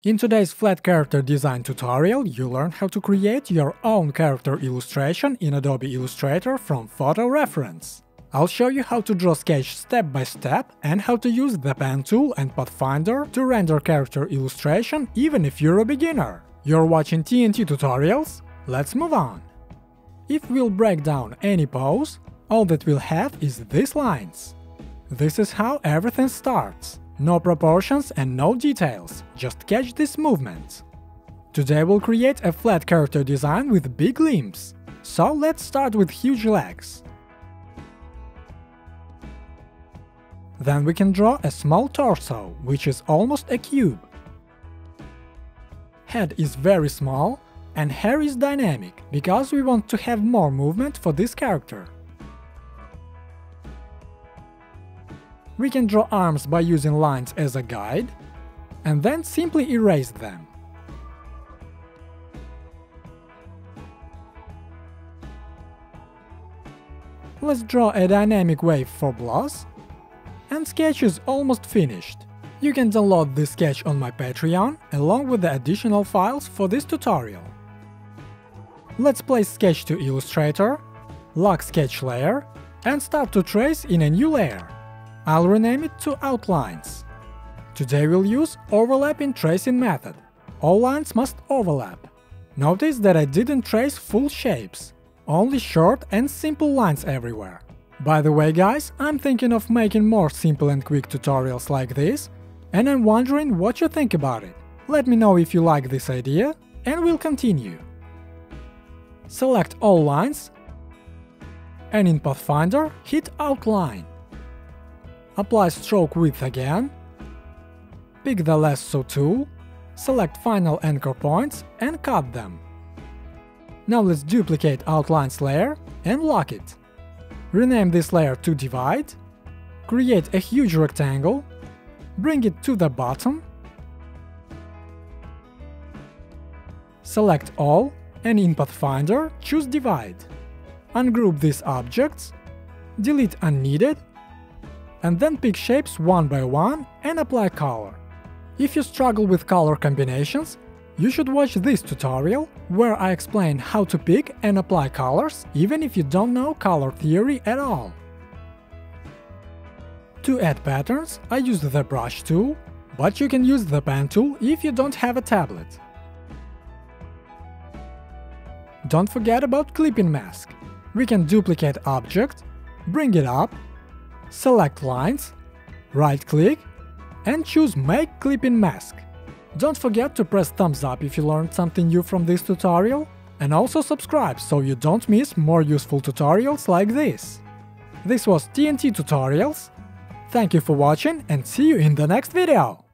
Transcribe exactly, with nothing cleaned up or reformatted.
In today's flat character design tutorial, you learn how to create your own character illustration in Adobe Illustrator from photo reference. I'll show you how to draw sketch step by step and how to use the pen tool and Pathfinder to render character illustration even if you're a beginner. You're watching T N T tutorials? Let's move on. If we'll break down any pose, all that we'll have is these lines. This is how everything starts. No proportions and no details, just catch this movement. Today we'll create a flat character design with big limbs. So let's start with huge legs. Then we can draw a small torso, which is almost a cube. Head is very small, and hair is dynamic, because we want to have more movement for this character. We can draw arms by using lines as a guide, and then simply erase them. Let's draw a dynamic wave for blouse, and sketch is almost finished. You can download this sketch on my Patreon, along with the additional files for this tutorial. Let's place sketch to Illustrator, lock sketch layer, and start to trace in a new layer. I'll rename it to Outlines. Today we'll use overlapping tracing method. All lines must overlap. Notice that I didn't trace full shapes, only short and simple lines everywhere. By the way guys, I'm thinking of making more simple and quick tutorials like this, and I'm wondering what you think about it. Let me know if you like this idea, and we'll continue. Select all lines, and in Pathfinder hit Outline. Apply stroke width again, pick the lasso tool, select final anchor points and cut them. Now let's duplicate Outlines layer and lock it. Rename this layer to Divide, create a huge rectangle, bring it to the bottom, select all, and in Pathfinder choose Divide. Ungroup these objects, delete unneeded, and then pick shapes one by one and apply color. If you struggle with color combinations, you should watch this tutorial, where I explain how to pick and apply colors even if you don't know color theory at all. To add patterns, I use the brush tool, but you can use the pen tool if you don't have a tablet. Don't forget about clipping mask. We can duplicate object, bring it up, select lines, right-click, and choose Make Clipping Mask. Don't forget to press thumbs up if you learned something new from this tutorial, and also subscribe so you don't miss more useful tutorials like this. This was T N T Tutorials. Thank you for watching and see you in the next video!